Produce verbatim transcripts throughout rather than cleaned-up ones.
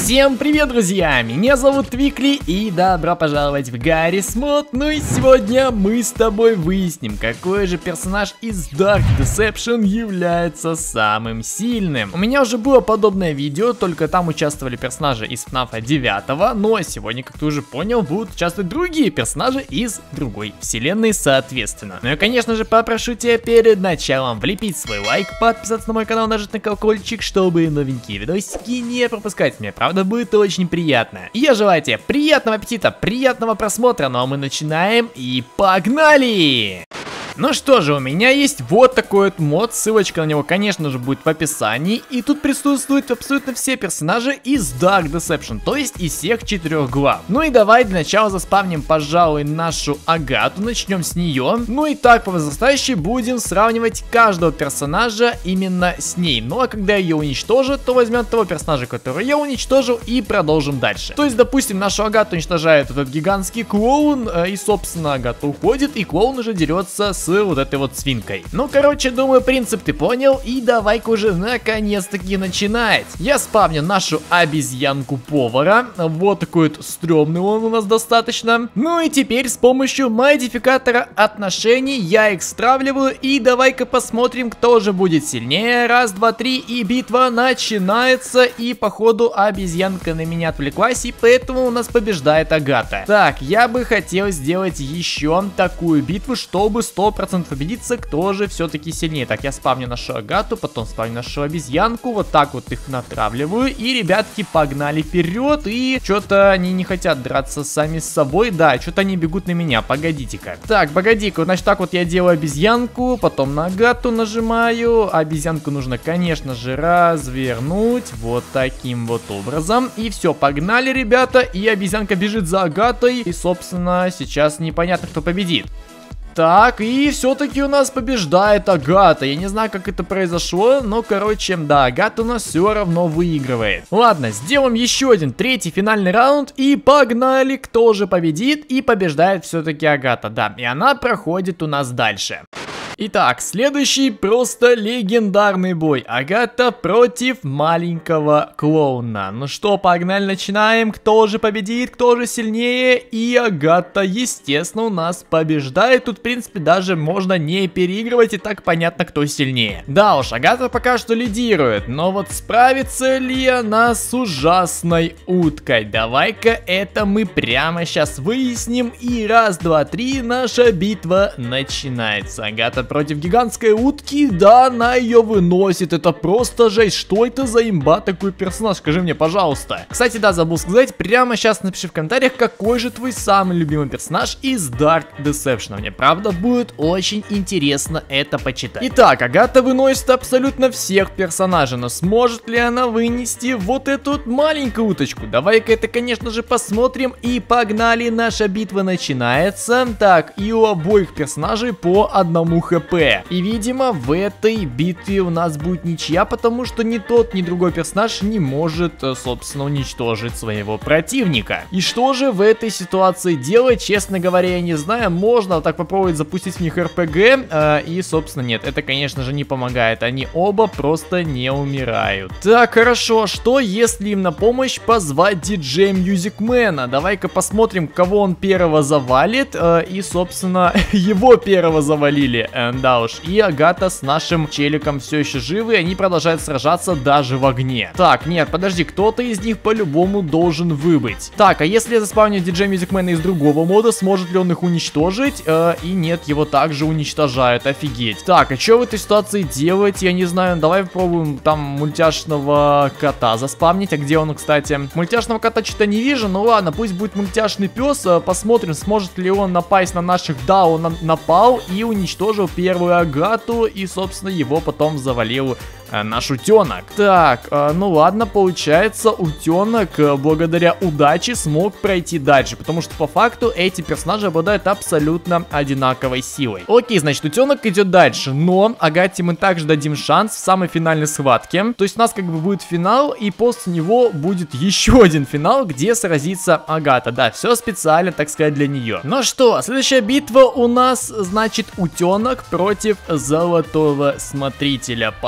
Всем привет, друзья! Меня зовут Твикли и добро пожаловать в Гаррис Мод. Ну и сегодня мы с тобой выясним, какой же персонаж из Dark Deception является самым сильным. У меня уже было подобное видео, только там участвовали персонажи из эф наф девять, но сегодня, как ты уже понял, будут участвовать другие персонажи из другой вселенной, соответственно. Ну и, конечно же, попрошу тебя перед началом влепить свой лайк, подписаться на мой канал, нажать на колокольчик, чтобы новенькие видосики не пропускать. Мне правда будет очень приятно. И я желаю тебе приятного аппетита, приятного просмотра, ну а мы начинаем и погнали! Ну что же, у меня есть вот такой вот мод, ссылочка на него, конечно же, будет в описании. И тут присутствуют абсолютно все персонажи из Dark Deception, то есть из всех четырех глав. Ну и давай для начала заспавним, пожалуй, нашу Агату, начнем с нее. Ну и так, по возрастающей будем сравнивать каждого персонажа именно с ней. Ну а когда ее уничтожат, то возьмем того персонажа, который я уничтожил, и продолжим дальше. То есть, допустим, нашу Агату уничтожает этот гигантский клоун, и, собственно, Агата уходит, и клоун уже дерется с с вот этой вот свинкой. Ну, короче, думаю, принцип ты понял, и давай-ка уже наконец-таки начинать. Я спавню нашу обезьянку повара. Вот такой вот стрёмный он у нас достаточно. Ну и теперь с помощью модификатора отношений я их стравливаю, и давай-ка посмотрим, кто же будет сильнее. Раз, два, три, и битва начинается, и походу обезьянка на меня отвлеклась, и поэтому у нас побеждает Агата. Так, я бы хотел сделать еще такую битву, чтобы сто процентов убедиться, кто же все-таки сильнее. Так, я спавню нашу Агату, потом спавню нашу обезьянку, вот так вот их натравливаю, и, ребятки, погнали вперед, и что-то они не хотят драться сами с собой, да, что-то они бегут на меня, погодите-ка. Так, погоди-ка, значит, так вот я делаю обезьянку, потом на Агату нажимаю, обезьянку нужно, конечно же, развернуть, вот таким вот образом, и все, погнали, ребята, и обезьянка бежит за Агатой, и, собственно, сейчас непонятно, кто победит. Так, и все-таки у нас побеждает Агата. Я не знаю, как это произошло, но, короче, да, Агата у нас все равно выигрывает. Ладно, сделаем еще один третий финальный раунд, и погнали, кто же победит, и побеждает все-таки Агата, да, и она проходит у нас дальше. Итак, следующий просто легендарный бой. Агата против маленького клоуна. Ну что, погнали, начинаем. Кто же победит, кто же сильнее? И Агата, естественно, у нас побеждает. Тут, в принципе, даже можно не переигрывать, и так понятно, кто сильнее. Да уж, Агата пока что лидирует. Но вот справится ли она с ужасной уткой? Давай-ка это мы прямо сейчас выясним. И раз, два, три, наша битва начинается. Агата против гигантской утки, да, она ее выносит, это просто жесть. Что это за имба такой персонаж, скажи мне, пожалуйста. Кстати, да, забыл сказать, прямо сейчас напиши в комментариях, какой же твой самый любимый персонаж из Dark Deception. Мне правда будет очень интересно это почитать. Итак, Агата выносит абсолютно всех персонажей, но сможет ли она вынести вот эту вот маленькую уточку? Давай-ка это, конечно же, посмотрим, и погнали, наша битва начинается. Так, и у обоих персонажей по одному хп. И, видимо, в этой битве у нас будет ничья, потому что ни тот, ни другой персонаж не может, собственно, уничтожить своего противника. И что же в этой ситуации делать, честно говоря, я не знаю. Можно вот так попробовать запустить в них эр пэ гэ, э, и, собственно, нет, это, конечно же, не помогает. Они оба просто не умирают. Так, хорошо, что если им на помощь позвать диджея Мьюзикмена? Давай-ка посмотрим, кого он первого завалит, э, и, собственно, его первого завалили. Да уж, и Агата с нашим челиком все еще живы, и они продолжают сражаться даже в огне. Так, нет, подожди, кто-то из них по-любому должен выбыть. Так, а если я заспавню диджея Мьюзикмена из другого мода, сможет ли он их уничтожить? Э, и нет, его также уничтожают, офигеть. Так, а что в этой ситуации делать? Я не знаю, давай попробуем там мультяшного кота заспавнить. А где он, кстати? Мультяшного кота что-то не вижу, ну ладно, пусть будет мультяшный пес. Посмотрим, сможет ли он напасть на наших. Да, он напал и уничтожил первую Агату, и, собственно, его потом завалил э, наш утенок. Так, э, ну ладно, получается, утенок э, благодаря удаче смог пройти дальше, потому что по факту эти персонажи обладают абсолютно одинаковой силой. Окей, значит, утенок идет дальше, но Агате мы также дадим шанс в самой финальной схватке. То есть у нас как бы будет финал, и после него будет еще один финал, где сразится Агата. Да, все специально, так сказать, для нее. Ну что, следующая битва у нас, значит, утенок против золотого смотрителя. Погнали.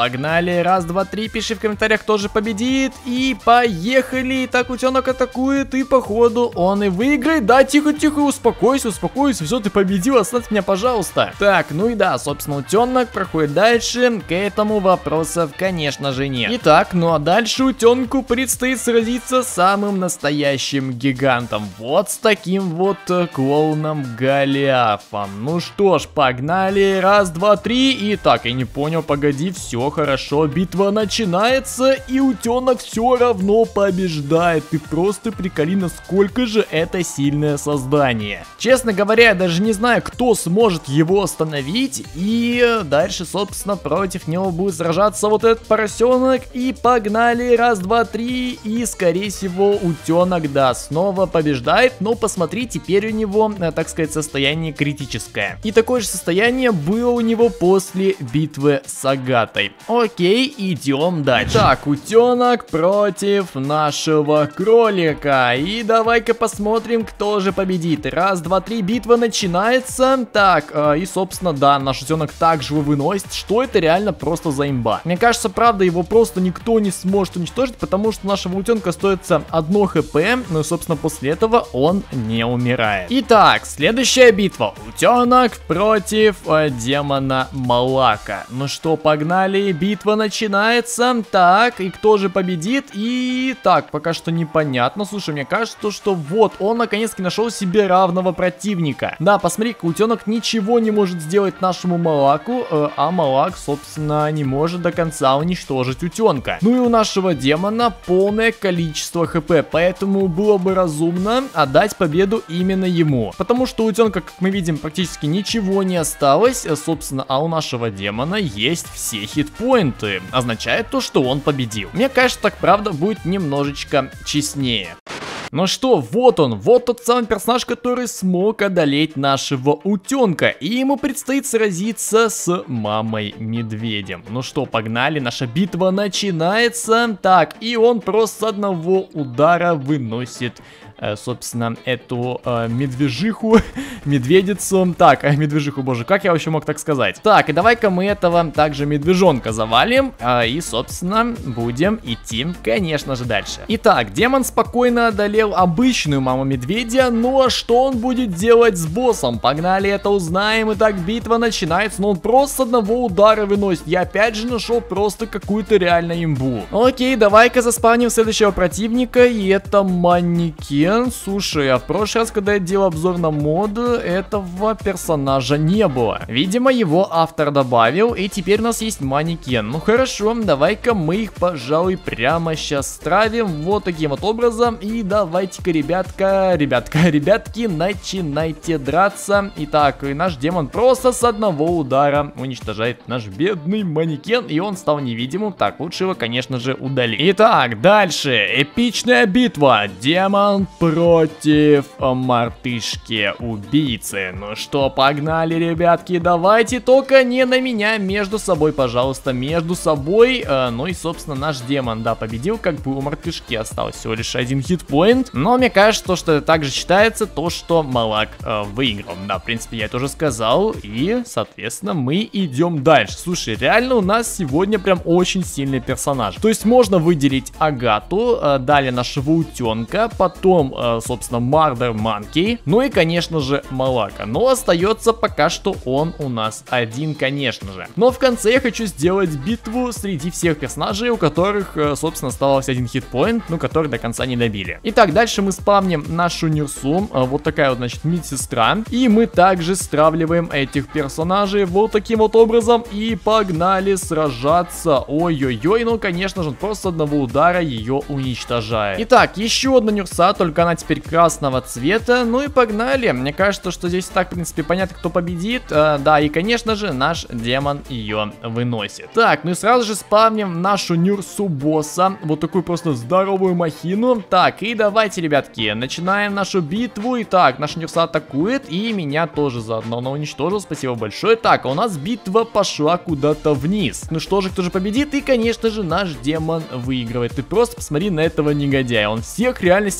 погнали. Раз, два, три. Пиши в комментариях, кто же победит. И поехали. Так, утенок атакует. И походу он и выиграет. Да, тихо, тихо, успокойся, успокойся. Все, ты победил, оставь меня, пожалуйста. Так, ну и да, собственно, утенок проходит дальше. К этому вопросов, конечно же, нет. Итак, ну а дальше утенку предстоит сразиться с самым настоящим гигантом. Вот с таким вот э, клоуном Голиафом. Ну что ж, погнали. Раз, два, три. И так, я не понял, погоди, все хорошо. Битва начинается, и утенок все равно побеждает. Ты просто приколи, насколько же это сильное создание. Честно говоря, я даже не знаю, кто сможет его остановить. И дальше, собственно, против него будет сражаться вот этот поросенок. И погнали. Раз, два, три. И, скорее всего, утенок, да, снова побеждает. Но посмотри, теперь у него, так сказать, состояние критическое. И такое же состояние было у него после битвы с Агатой. Окей, идем дальше. Так, утенок против нашего кролика. И давай-ка посмотрим, кто же победит. Раз, два, три, битва начинается. Так, э, и, собственно, да, наш утенок также его выносит. Что это реально просто за имба. Мне кажется, правда, его просто никто не сможет уничтожить, потому что у нашего утенка стоится одно хп. Ну и, собственно, после этого он не умирает. Итак, следующая битва. Утенок против э, демона Малака. Ну что, погнали. Битва начинается. Так, и кто же победит? И так, пока что непонятно. Слушай, мне кажется, что вот он наконец-таки нашел себе равного противника. Да, посмотри-ка, утенок ничего не может сделать нашему Малаку, э, а Малак, собственно, не может до конца уничтожить утенка. Ну и у нашего демона полное количество хп, поэтому было бы разумно отдать победу именно ему. Потому что у утенка, как мы видим, практически ничего не осталось, собственно, а у нашего демона есть все хитпоинты. Означает то, что он победил. Мне кажется, так правда будет немножечко честнее. Ну что, вот он, вот тот самый персонаж, который смог одолеть нашего утенка. И ему предстоит сразиться с мамой-медведем. Ну что, погнали, наша битва начинается. Так, и он просто с одного удара выносит, э, собственно, эту э, медвежиху, медведицу. Так, э, медвежиху, боже, как я вообще мог так сказать? Так, и давай-ка мы этого также медвежонка завалим. Э, и, собственно, будем идти, конечно же, дальше. Итак, демон спокойно одолел обычную маму медведя, ну а что он будет делать с боссом? Погнали, это узнаем. Итак, битва начинается, но он просто с одного удара выносит. Я опять же нашел просто какую-то реально имбу. Окей, давай-ка заспавним следующего противника, и это манекен. Слушай, а в прошлый раз, когда я делал обзор на мод, этого персонажа не было. Видимо, его автор добавил, и теперь у нас есть манекен. Ну хорошо, давай-ка мы их, пожалуй, прямо сейчас стравим вот таким вот образом, и да, давайте-ка, ребятка, ребятка, ребятки, начинайте драться. Итак, и наш демон просто с одного удара уничтожает наш бедный манекен, и он стал невидимым. Так, лучше его, конечно же, удалить. Итак, дальше. Эпичная битва. Демон против мартышки-убийцы. Ну что, погнали, ребятки, давайте, только не на меня, между собой, пожалуйста, между собой. Э, ну и, собственно, наш демон, да, победил, как бы у мартышки осталось всего лишь один хитпоинт. Но мне кажется, то, что это также считается то, что Малак э, выиграл. Да, в принципе, я это уже сказал. И, соответственно, мы идем дальше. Слушай, реально у нас сегодня прям очень сильный персонаж. То есть можно выделить Агату, э, далее нашего утенка, потом, э, собственно, Мардер Манки, ну и, конечно же, Малака. Но остается пока что он у нас один, конечно же. Но в конце я хочу сделать битву среди всех персонажей, у которых, э, собственно, оставался один хитпоинт, ну, который до конца не добили. Итак, дальше мы спавним нашу Нюрсу, вот такая вот, значит, медсестра. И мы также стравливаем этих персонажей вот таким вот образом. И погнали сражаться. Ой-ой-ой, ну, конечно же, просто с одного удара ее уничтожает. Итак, еще одна Нюрса, только она теперь красного цвета. Ну и погнали. Мне кажется, что здесь так, в принципе, понятно, кто победит. А, да, и, конечно же, наш демон ее выносит. Так, ну и сразу же спавним нашу Нюрсу босса. Вот такую просто здоровую махину. Так, и давайте, ребятки, начинаем нашу битву. Итак, наш Нюрса атакует, и меня тоже заодно она уничтожил. Спасибо большое. Так, а у нас битва пошла куда-то вниз. Ну что же, кто же победит? И, конечно же, наш демон выигрывает. Ты просто посмотри на этого негодяя. Он всех реально сегодня выносит.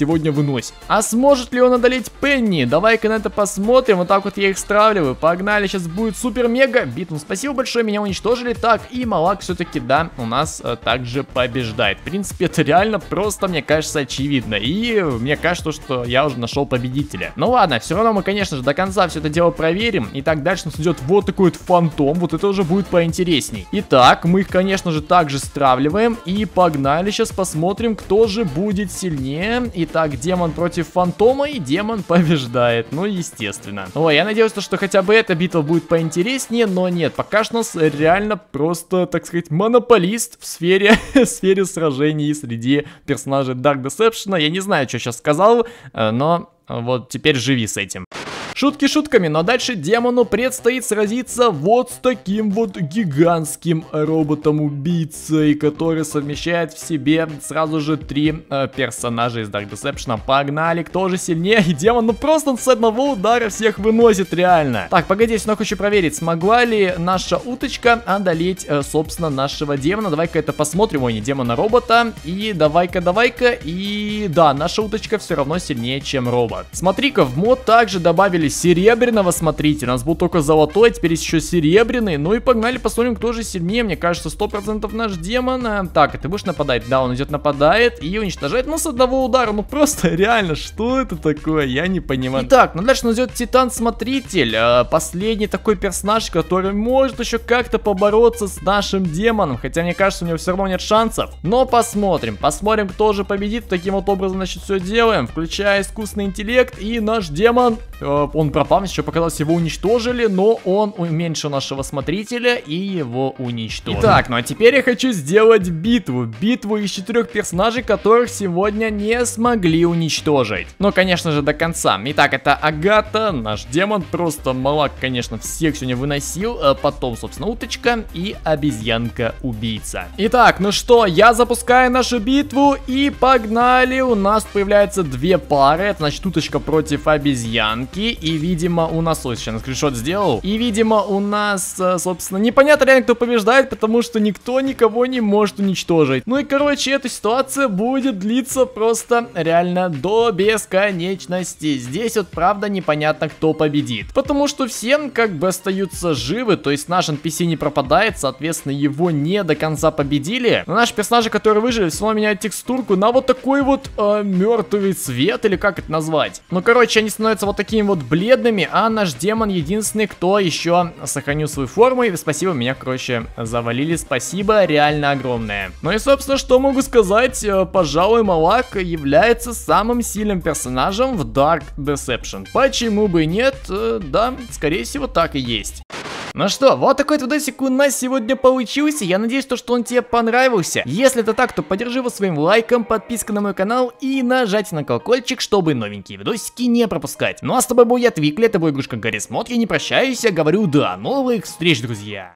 выносит. А сможет ли он одолеть Пенни? Давай-ка на это посмотрим. Вот так вот я их стравливаю. Погнали, сейчас будет супер-мега битва. Спасибо большое, меня уничтожили. Так, и Малак все-таки, да, у нас а, также побеждает. В принципе, это реально просто, мне кажется, очевидно. И мне кажется, что я уже нашел победителя. Ну ладно, все равно мы, конечно же, до конца все это дело проверим. И так дальше у нас идет вот такой вот фантом. Вот это уже будет поинтересней. Итак, мы их, конечно же, также стравливаем. И погнали, сейчас посмотрим, кто же будет сильнее. Итак, демон против фантома, и демон побеждает. Ну, естественно. Ой, я надеюсь, что хотя бы эта битва будет поинтереснее, но нет. Пока что у нас реально просто, так сказать, монополист в сфере, в сфере сражений среди персонажей Dark Deception. Я не знаю, что сейчас сказал, но вот теперь живи с этим. Шутки шутками, но дальше демону предстоит сразиться вот с таким вот гигантским роботом-убийцей, который совмещает в себе сразу же три э, персонажа из Dark Deception. Погнали, кто же сильнее? И демон, ну просто он с одного удара всех выносит реально. Так, погоди, я хочу проверить, смогла ли наша уточка одолеть, э, собственно, нашего демона. Давай-ка это посмотрим. Ой, не демона-робота. И давай-ка, давай-ка. И да, наша уточка все равно сильнее, чем робот. Смотри-ка, в мод также добавили серебряного, смотрите, у нас был только золотой, а теперь есть еще серебряный. Ну и погнали, посмотрим, кто же сильнее. Мне кажется, сто процентов наш демон. Так, ты будешь нападать? Да, он идет, нападает и уничтожает, ну, с одного удара. Ну, просто реально, что это такое? Я не понимаю. Итак, ну дальше у нас идет Титан-смотритель. Последний такой персонаж, который может еще как-то побороться с нашим демоном. Хотя, мне кажется, у него все равно нет шансов. Но посмотрим, посмотрим, кто же победит. Таким вот образом, значит, все делаем. Включая искусственный интеллект, и наш демон... Он пропал, еще показалось, его уничтожили, но он уменьшил нашего смотрителя и его уничтожил. Итак, ну а теперь я хочу сделать битву. Битву из четырех персонажей, которых сегодня не смогли уничтожить. Ну, конечно же, до конца. Итак, это Агата, наш демон. Просто Малак, конечно, всех сегодня выносил. Потом, собственно, уточка и обезьянка-убийца. Итак, ну что, я запускаю нашу битву и погнали. У нас появляются две пары. Это, значит, уточка против обезьянки. И, видимо, у нас... Ой, сейчас скриншот сделал. И, видимо, у нас, собственно, непонятно реально, кто побеждает, потому что никто никого не может уничтожить. Ну и, короче, эта ситуация будет длиться просто реально до бесконечности. Здесь вот, правда, непонятно, кто победит. Потому что все как бы остаются живы, то есть наш эн пи си не пропадает, соответственно, его не до конца победили. Но наши персонажи, которые выжили, все равно меняют текстурку на вот такой вот э, мертвый цвет, или как это назвать. Ну, короче, они становятся вот такими вот бледными, а наш демон единственный, кто еще сохранил свою форму. И спасибо, меня, короче, завалили. Спасибо, реально огромное. Ну и, собственно, что могу сказать? Пожалуй, Малак является самым сильным персонажем в Dark Deception. Почему бы и нет? Да, скорее всего, так и есть. Ну что, вот такой вот видосик у нас сегодня получился. Я надеюсь, что он тебе понравился. Если это так, то поддержи его своим лайком, подпиской на мой канал и нажать на колокольчик, чтобы новенькие видосики не пропускать. Ну а с тобой был я, Твикли, это был игрушка Гаррисмод. Я не прощаюсь, я говорю до новых встреч, друзья.